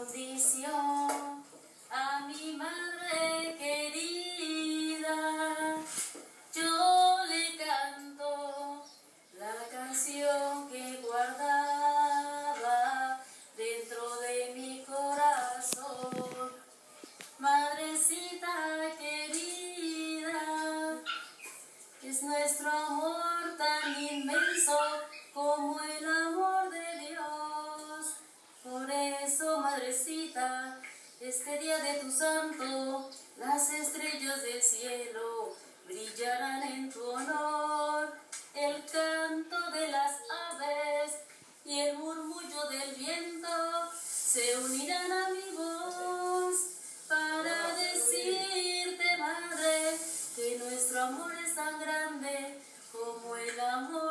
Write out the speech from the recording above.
bendición a mi madre querida. Yo le canto la canción que guardaba dentro de mi corazón. Madrecita querida, es nuestro amor tan inmenso como el amor de Dios. Por eso, madrecita, este día de tu santo, las estrellas del cielo brillarán en tu honor. El canto de las aves y el murmullo del viento se unirán a mi voz para decirte, madre, que nuestro amor es tan grande como el amor